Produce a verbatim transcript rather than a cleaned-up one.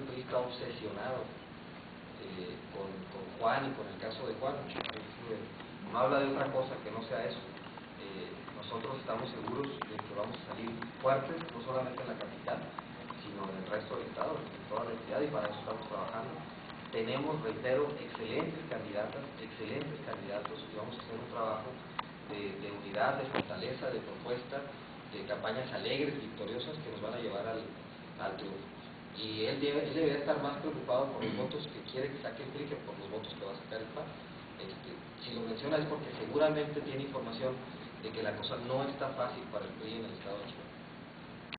P R I está obsesionado eh, con, con Juan y con el caso de Juan. Eh, no habla de otra cosa que no sea eso. Eh, nosotros estamos seguros de que vamos a salir fuertes, no solamente en la capital, sino en el resto del estado, en toda la entidad, y para eso estamos trabajando. Tenemos, reitero, excelentes candidatas, excelentes candidatos, y vamos a hacer un trabajo de, de unidad, de fortaleza, de propuesta, de campañas alegres, victoriosas, que nos van a llevar al, al triunfo. Y él, debe, él debería estar más preocupado por los votos que quiere que saque el P R I que por los votos que va a sacar el P A N. Este, si lo menciona es porque seguramente tiene información de que la cosa no está fácil para el P R I en el estado de Chihuahua.